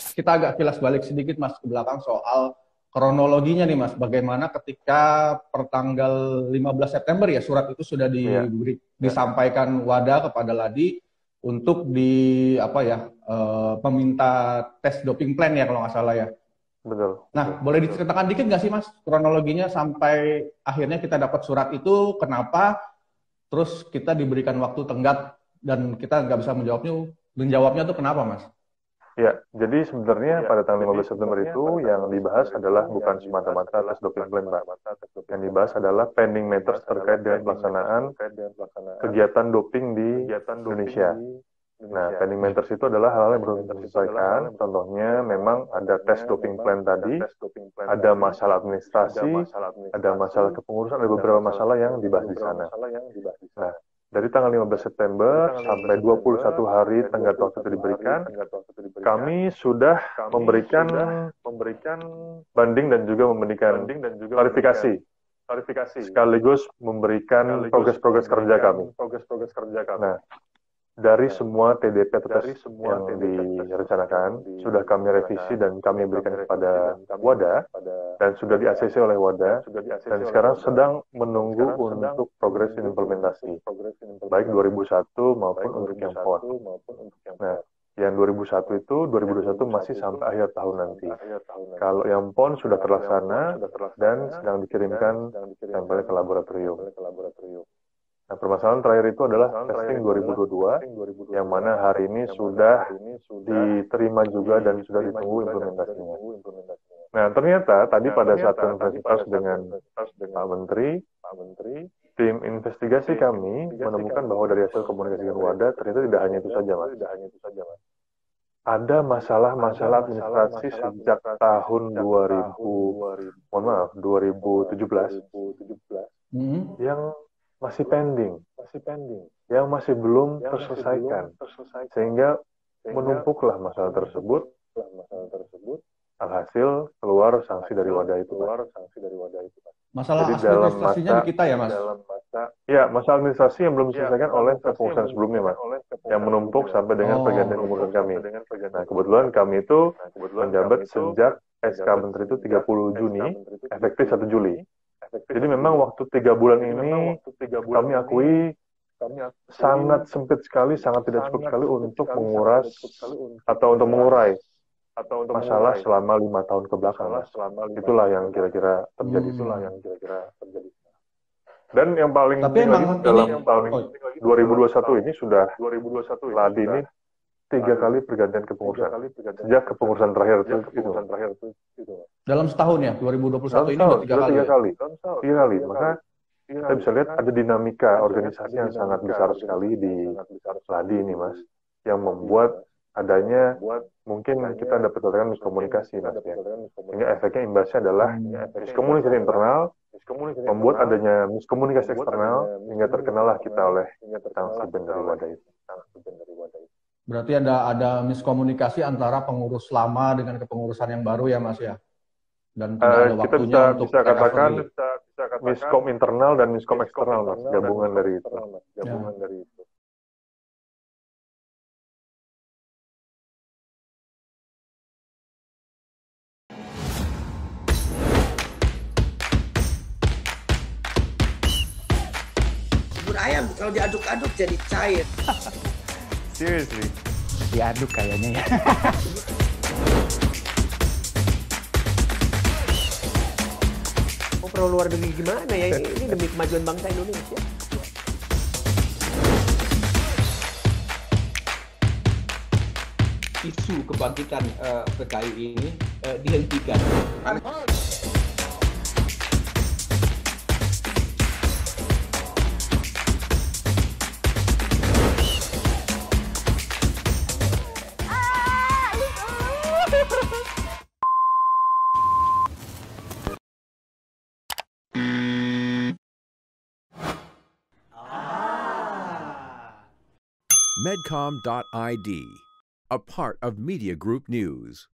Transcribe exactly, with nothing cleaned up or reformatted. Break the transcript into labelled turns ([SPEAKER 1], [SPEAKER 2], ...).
[SPEAKER 1] kita agak kilas balik sedikit Mas ke belakang soal kronologinya nih Mas. Bagaimana ketika pertanggal lima belas September ya surat itu sudah
[SPEAKER 2] Iya,
[SPEAKER 1] diberi,
[SPEAKER 2] ya,
[SPEAKER 1] disampaikan Wadah kepada Ladi untuk di apa ya eh, meminta tes doping plan ya kalau nggak salah ya.
[SPEAKER 2] betul,
[SPEAKER 1] Nah,
[SPEAKER 2] betul.
[SPEAKER 1] boleh diceritakan dikit nggak sih Mas kronologinya sampai akhirnya kita dapat surat itu kenapa? Terus kita diberikan waktu tenggat dan kita nggak bisa menjawabnya. Menjawabnya tuh kenapa Mas?
[SPEAKER 2] Ya, jadi sebenarnya
[SPEAKER 1] Ya,
[SPEAKER 2] pada tanggal
[SPEAKER 1] jadi
[SPEAKER 2] lima belas September
[SPEAKER 1] sebenarnya
[SPEAKER 2] itu
[SPEAKER 1] pada
[SPEAKER 2] yang
[SPEAKER 1] tanggal lima belas
[SPEAKER 2] dibahas
[SPEAKER 1] September itu
[SPEAKER 2] adalah
[SPEAKER 1] yang
[SPEAKER 2] bukan
[SPEAKER 1] dibahas
[SPEAKER 2] semata-mata
[SPEAKER 1] adalah
[SPEAKER 2] tes doping
[SPEAKER 1] bukan
[SPEAKER 2] plan, Pak.
[SPEAKER 1] semata-mata tes doping
[SPEAKER 2] Yang
[SPEAKER 1] plan,
[SPEAKER 2] dibahas
[SPEAKER 1] Pak.
[SPEAKER 2] adalah pending
[SPEAKER 1] Yang
[SPEAKER 2] matters
[SPEAKER 1] dibahas adalah
[SPEAKER 2] terkait dengan
[SPEAKER 1] pending matters
[SPEAKER 2] pelaksanaan
[SPEAKER 1] terkait dengan pelaksanaan
[SPEAKER 2] kegiatan doping di
[SPEAKER 1] kegiatan doping
[SPEAKER 2] Indonesia.
[SPEAKER 1] di
[SPEAKER 2] Nah,
[SPEAKER 1] Indonesia.
[SPEAKER 2] pending
[SPEAKER 1] Ya.
[SPEAKER 2] matters itu adalah hal-hal yang
[SPEAKER 1] Pending
[SPEAKER 2] belum
[SPEAKER 1] matters itu adalah hal
[SPEAKER 2] diselesaikan.
[SPEAKER 1] yang belum
[SPEAKER 2] Contohnya,
[SPEAKER 1] diselesaikan.
[SPEAKER 2] memang ada tes
[SPEAKER 1] Contohnya
[SPEAKER 2] doping
[SPEAKER 1] memang
[SPEAKER 2] plan
[SPEAKER 1] ada
[SPEAKER 2] tadi,
[SPEAKER 1] tes doping plan
[SPEAKER 2] ada
[SPEAKER 1] tadi,
[SPEAKER 2] masalah
[SPEAKER 1] ada
[SPEAKER 2] administrasi,
[SPEAKER 1] masalah
[SPEAKER 2] ada
[SPEAKER 1] administrasi,
[SPEAKER 2] masalah kepengurusan, ada
[SPEAKER 1] ada
[SPEAKER 2] beberapa
[SPEAKER 1] masalah
[SPEAKER 2] masalah yang
[SPEAKER 1] kepengurusan, ada
[SPEAKER 2] dibahas di
[SPEAKER 1] beberapa
[SPEAKER 2] sana.
[SPEAKER 1] masalah yang dibahas di
[SPEAKER 2] Nah,
[SPEAKER 1] sana.
[SPEAKER 2] dari tanggal lima belas September
[SPEAKER 1] Dari tanggal lima belas
[SPEAKER 2] sampai dua puluh
[SPEAKER 1] September
[SPEAKER 2] satu hari
[SPEAKER 1] sampai
[SPEAKER 2] tenggat waktu itu
[SPEAKER 1] dua puluh satu hari
[SPEAKER 2] diberikan,
[SPEAKER 1] tenggat waktu itu diberikan,
[SPEAKER 2] kami sudah
[SPEAKER 1] kami
[SPEAKER 2] memberikan
[SPEAKER 1] sudah memberikan
[SPEAKER 2] banding dan juga memberikan
[SPEAKER 1] banding dan juga memberikan
[SPEAKER 2] klarifikasi,
[SPEAKER 1] klarifikasi
[SPEAKER 2] sekaligus memberikan
[SPEAKER 1] sekaligus
[SPEAKER 2] progres-progres kerja kami.
[SPEAKER 1] memberikan progres-progres kerja kami.
[SPEAKER 2] Nah, dari
[SPEAKER 1] Nah,
[SPEAKER 2] semua T D P atau tes
[SPEAKER 1] dari semua
[SPEAKER 2] yang
[SPEAKER 1] T D P tes yang
[SPEAKER 2] direncanakan, sudah kami revisi
[SPEAKER 1] direncanakan,
[SPEAKER 2] dan kami
[SPEAKER 1] sudah kami
[SPEAKER 2] berikan
[SPEAKER 1] revisi dan
[SPEAKER 2] kepada
[SPEAKER 1] kami berikan
[SPEAKER 2] Wadah,
[SPEAKER 1] kepada
[SPEAKER 2] dan sudah di A
[SPEAKER 1] Wadah,
[SPEAKER 2] C C oleh
[SPEAKER 1] dan
[SPEAKER 2] Wadah,
[SPEAKER 1] sudah di A C C
[SPEAKER 2] dan
[SPEAKER 1] oleh
[SPEAKER 2] sekarang
[SPEAKER 1] Wadah,
[SPEAKER 2] sedang
[SPEAKER 1] dan
[SPEAKER 2] menunggu
[SPEAKER 1] sekarang sedang
[SPEAKER 2] untuk progres
[SPEAKER 1] menunggu untuk
[SPEAKER 2] implementasi,
[SPEAKER 1] progres
[SPEAKER 2] baik
[SPEAKER 1] implementasi,
[SPEAKER 2] dua ribu satu maupun
[SPEAKER 1] baik
[SPEAKER 2] untuk yang P O N.
[SPEAKER 1] dua ribu satu maupun untuk yang
[SPEAKER 2] Nah,
[SPEAKER 1] P O N.
[SPEAKER 2] yang dua ribu satu
[SPEAKER 1] Nah,
[SPEAKER 2] itu,
[SPEAKER 1] yang
[SPEAKER 2] dua ribu dua puluh satu
[SPEAKER 1] dua ribu satu
[SPEAKER 2] masih
[SPEAKER 1] itu
[SPEAKER 2] sampai akhir tahun
[SPEAKER 1] masih
[SPEAKER 2] nanti.
[SPEAKER 1] sampai akhir tahun nanti.
[SPEAKER 2] Kalau yang P O N sudah
[SPEAKER 1] Kalau yang P O N
[SPEAKER 2] terlaksana
[SPEAKER 1] sudah
[SPEAKER 2] dan
[SPEAKER 1] terlaksana
[SPEAKER 2] sedang
[SPEAKER 1] dan
[SPEAKER 2] dikirimkan
[SPEAKER 1] sedang
[SPEAKER 2] sampelnya
[SPEAKER 1] dikirimkan
[SPEAKER 2] ke laboratorium.
[SPEAKER 1] sampelnya ke laboratorium.
[SPEAKER 2] Nah, permasalahan terakhir itu adalah
[SPEAKER 1] Permasalahan terakhir
[SPEAKER 2] testing
[SPEAKER 1] itu adalah
[SPEAKER 2] dua ribu dua puluh dua,
[SPEAKER 1] testing
[SPEAKER 2] yang
[SPEAKER 1] dua ribu dua puluh dua,
[SPEAKER 2] mana hari ini
[SPEAKER 1] yang mana
[SPEAKER 2] sudah
[SPEAKER 1] hari ini sudah
[SPEAKER 2] diterima juga dan sudah
[SPEAKER 1] diterima
[SPEAKER 2] ditunggu
[SPEAKER 1] juga dan sudah
[SPEAKER 2] implementasinya.
[SPEAKER 1] ditunggu implementasinya.
[SPEAKER 2] Nah, ternyata tadi
[SPEAKER 1] Nah,
[SPEAKER 2] pada saat
[SPEAKER 1] ternyata tadi
[SPEAKER 2] konferensi
[SPEAKER 1] pada
[SPEAKER 2] pers
[SPEAKER 1] saat
[SPEAKER 2] dengan
[SPEAKER 1] konferensi dengan
[SPEAKER 2] Pak Menteri,
[SPEAKER 1] Pak Menteri,
[SPEAKER 2] tim investigasi
[SPEAKER 1] tim
[SPEAKER 2] kami
[SPEAKER 1] investigasi
[SPEAKER 2] menemukan
[SPEAKER 1] kami
[SPEAKER 2] bahwa dari hasil
[SPEAKER 1] menemukan
[SPEAKER 2] komunikasi
[SPEAKER 1] bahwa
[SPEAKER 2] dengan
[SPEAKER 1] dari
[SPEAKER 2] Wadah,
[SPEAKER 1] hasil
[SPEAKER 2] ternyata
[SPEAKER 1] komunikasi
[SPEAKER 2] tidak
[SPEAKER 1] dengan
[SPEAKER 2] hanya itu
[SPEAKER 1] Wadah
[SPEAKER 2] saja,
[SPEAKER 1] ternyata
[SPEAKER 2] Mas.
[SPEAKER 1] tidak hanya itu saja, Mas.
[SPEAKER 2] Ada
[SPEAKER 1] Ada
[SPEAKER 2] masalah-masalah administrasi
[SPEAKER 1] masalah-masalah
[SPEAKER 2] sejak
[SPEAKER 1] administrasi
[SPEAKER 2] tahun
[SPEAKER 1] sejak
[SPEAKER 2] dua ribu,
[SPEAKER 1] tahun dua ribu,
[SPEAKER 2] mohon maaf,
[SPEAKER 1] mohon maaf,
[SPEAKER 2] dua ribu tujuh belas,
[SPEAKER 1] dua ribu tujuh belas, Hmm.
[SPEAKER 2] yang masih pending,
[SPEAKER 1] masih pending,
[SPEAKER 2] yang masih belum
[SPEAKER 1] yang masih belum
[SPEAKER 2] terselesaikan.
[SPEAKER 1] terselesaikan,
[SPEAKER 2] Sehingga
[SPEAKER 1] sehingga
[SPEAKER 2] menumpuklah masalah tersebut,
[SPEAKER 1] menumpuklah masalah tersebut,
[SPEAKER 2] alhasil keluar sanksi dari
[SPEAKER 1] hasil
[SPEAKER 2] Wadah itu, Mas.
[SPEAKER 1] keluar sanksi dari Wadah itu, Pak. Masalah
[SPEAKER 2] Jadi dalam
[SPEAKER 1] administrasinya
[SPEAKER 2] masa,
[SPEAKER 1] di kita ya, Mas? Dalam masa,
[SPEAKER 2] ya, masalah administrasi yang belum
[SPEAKER 1] ya,
[SPEAKER 2] diselesaikan
[SPEAKER 1] masalah
[SPEAKER 2] oleh
[SPEAKER 1] administrasi yang
[SPEAKER 2] kepengurusan
[SPEAKER 1] belum
[SPEAKER 2] sebelumnya,
[SPEAKER 1] diselesaikan
[SPEAKER 2] Mas,
[SPEAKER 1] oleh
[SPEAKER 2] yang
[SPEAKER 1] kepengurusan
[SPEAKER 2] menumpuk
[SPEAKER 1] sebelumnya, Mas,
[SPEAKER 2] sampai dengan
[SPEAKER 1] yang
[SPEAKER 2] pergantian
[SPEAKER 1] menumpuk
[SPEAKER 2] kepengurusan kami.
[SPEAKER 1] sampai dengan pergantian
[SPEAKER 2] Nah,
[SPEAKER 1] kepengurusan
[SPEAKER 2] kebetulan
[SPEAKER 1] kami.
[SPEAKER 2] kami itu
[SPEAKER 1] Nah, kebetulan
[SPEAKER 2] menjabat
[SPEAKER 1] kami itu
[SPEAKER 2] sejak S K
[SPEAKER 1] menjabat
[SPEAKER 2] Menteri itu
[SPEAKER 1] sejak
[SPEAKER 2] tiga puluh
[SPEAKER 1] S K
[SPEAKER 2] Juni,
[SPEAKER 1] Menteri itu
[SPEAKER 2] efektif
[SPEAKER 1] tiga puluh
[SPEAKER 2] satu Juli.
[SPEAKER 1] Juni, efektif
[SPEAKER 2] Jadi
[SPEAKER 1] satu
[SPEAKER 2] memang
[SPEAKER 1] Juli.
[SPEAKER 2] waktu tiga bulan
[SPEAKER 1] Jadi
[SPEAKER 2] ini
[SPEAKER 1] memang waktu tiga bulan
[SPEAKER 2] kami
[SPEAKER 1] ini
[SPEAKER 2] akui
[SPEAKER 1] kami akui
[SPEAKER 2] sangat sempit sekali, sangat tidak cukup
[SPEAKER 1] sangat
[SPEAKER 2] sekali
[SPEAKER 1] sempit
[SPEAKER 2] untuk
[SPEAKER 1] sekali, sangat
[SPEAKER 2] menguras
[SPEAKER 1] tidak cukup sekali untuk
[SPEAKER 2] atau untuk
[SPEAKER 1] menguras
[SPEAKER 2] mengurai
[SPEAKER 1] atau untuk
[SPEAKER 2] masalah
[SPEAKER 1] mengurai
[SPEAKER 2] selama lima tahun ke belakang,
[SPEAKER 1] masalah
[SPEAKER 2] Mas.
[SPEAKER 1] selama lima
[SPEAKER 2] Itulah
[SPEAKER 1] tahun
[SPEAKER 2] yang
[SPEAKER 1] ke belakang.
[SPEAKER 2] kira-kira terjadi.
[SPEAKER 1] Hmm. Itulah
[SPEAKER 2] Hmm.
[SPEAKER 1] yang kira-kira terjadi.
[SPEAKER 2] Dan yang paling
[SPEAKER 1] Tapi
[SPEAKER 2] penting lagi
[SPEAKER 1] emang ini
[SPEAKER 2] dalam
[SPEAKER 1] yang
[SPEAKER 2] tahun
[SPEAKER 1] paling
[SPEAKER 2] ini,
[SPEAKER 1] penting lagi
[SPEAKER 2] dua ribu
[SPEAKER 1] dalam
[SPEAKER 2] dua puluh satu
[SPEAKER 1] tahun
[SPEAKER 2] ini sudah
[SPEAKER 1] dua ribu dua puluh satu ini
[SPEAKER 2] Ladi
[SPEAKER 1] sudah
[SPEAKER 2] ini tiga
[SPEAKER 1] Ladi
[SPEAKER 2] kali
[SPEAKER 1] ini
[SPEAKER 2] pergantian
[SPEAKER 1] tiga
[SPEAKER 2] kepengurusan.
[SPEAKER 1] kali pergantian
[SPEAKER 2] Sejak
[SPEAKER 1] kepengurusan.
[SPEAKER 2] kepengurusan terakhir itu,
[SPEAKER 1] Sejak
[SPEAKER 2] itu
[SPEAKER 1] kepengurusan
[SPEAKER 2] Mas.
[SPEAKER 1] terakhir itu, itu. Dalam setahun ya,
[SPEAKER 2] Dalam
[SPEAKER 1] dua ribu dua puluh satu ini
[SPEAKER 2] setahun
[SPEAKER 1] udah tiga
[SPEAKER 2] sudah
[SPEAKER 1] kali
[SPEAKER 2] tiga
[SPEAKER 1] ya?
[SPEAKER 2] kali,
[SPEAKER 1] Dalam setahun
[SPEAKER 2] tiga
[SPEAKER 1] sudah
[SPEAKER 2] kali.
[SPEAKER 1] tiga
[SPEAKER 2] Maka
[SPEAKER 1] kali. Tiga
[SPEAKER 2] kita
[SPEAKER 1] kali.
[SPEAKER 2] bisa lihat
[SPEAKER 1] Maka
[SPEAKER 2] ada dinamika
[SPEAKER 1] kita bisa lihat
[SPEAKER 2] organisasi
[SPEAKER 1] ada
[SPEAKER 2] yang sangat
[SPEAKER 1] dinamika
[SPEAKER 2] besar sekali
[SPEAKER 1] organisasi
[SPEAKER 2] di
[SPEAKER 1] yang sangat besar
[SPEAKER 2] Ladi
[SPEAKER 1] sekali
[SPEAKER 2] ini,
[SPEAKER 1] di
[SPEAKER 2] Mas, yang
[SPEAKER 1] Ladi ini,
[SPEAKER 2] membuat
[SPEAKER 1] Mas, yang
[SPEAKER 2] adanya
[SPEAKER 1] membuat
[SPEAKER 2] mungkin
[SPEAKER 1] adanya
[SPEAKER 2] kita dapat katakan
[SPEAKER 1] mungkin
[SPEAKER 2] miskomunikasi,
[SPEAKER 1] kita
[SPEAKER 2] Mas,
[SPEAKER 1] dapat
[SPEAKER 2] ya.
[SPEAKER 1] katakan
[SPEAKER 2] Sehingga
[SPEAKER 1] miskomunikasi.
[SPEAKER 2] efeknya imbasnya adalah
[SPEAKER 1] Hmm. Sehingga efeknya imbasnya
[SPEAKER 2] miskomunikasi
[SPEAKER 1] adalah
[SPEAKER 2] internal,
[SPEAKER 1] miskomunikasi
[SPEAKER 2] membuat
[SPEAKER 1] internal,
[SPEAKER 2] adanya miskomunikasi
[SPEAKER 1] membuat
[SPEAKER 2] eksternal,
[SPEAKER 1] adanya
[SPEAKER 2] sehingga
[SPEAKER 1] miskomunikasi
[SPEAKER 2] terkenalah kita
[SPEAKER 1] eksternal
[SPEAKER 2] oleh
[SPEAKER 1] hingga
[SPEAKER 2] sanksi
[SPEAKER 1] terkenalah
[SPEAKER 2] ban
[SPEAKER 1] kita
[SPEAKER 2] dari
[SPEAKER 1] oleh
[SPEAKER 2] Wadah itu.
[SPEAKER 1] sanksi dari Wadah itu. Berarti ada ada miskomunikasi antara pengurus lama dengan kepengurusan yang baru ya Mas ya? Dan tidak
[SPEAKER 2] Eh,
[SPEAKER 1] ada
[SPEAKER 2] kita
[SPEAKER 1] waktunya
[SPEAKER 2] bisa
[SPEAKER 1] untuk
[SPEAKER 2] bisa katakan
[SPEAKER 1] recovery. Kita bisa katakan
[SPEAKER 2] miskom internal dan miskom
[SPEAKER 1] miskom
[SPEAKER 2] eksternal, Mas,
[SPEAKER 1] internal dan
[SPEAKER 2] gabungan
[SPEAKER 1] miskom
[SPEAKER 2] dari itu.
[SPEAKER 1] eksternal, Mas, gabungan ya. Dari itu.
[SPEAKER 3] Bubur ayam kalau diaduk-aduk jadi cair.
[SPEAKER 2] Seriously?
[SPEAKER 4] Diaduk kayaknya ya.
[SPEAKER 3] Mau pro luar negeri gimana ya? Ini demi kemajuan bangsa Indonesia.
[SPEAKER 5] Isu kebangkitan uh, P K I ini uh, dihentikan.
[SPEAKER 6] Medcom dot I D, a part of Media Group News.